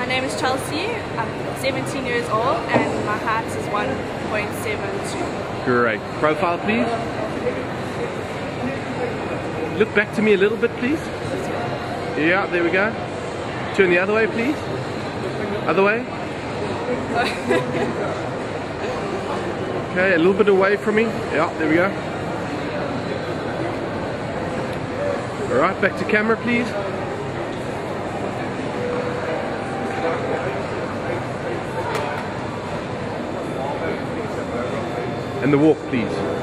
My name is Chelsea. I'm 17 years old and my height is 1.72. Great. Profile, please. Look back to me a little bit, please. Yeah, there we go. Turn the other way, please. Other way. Okay, a little bit away from me. Yeah, there we go. Alright, back to camera, please. And the walk, please.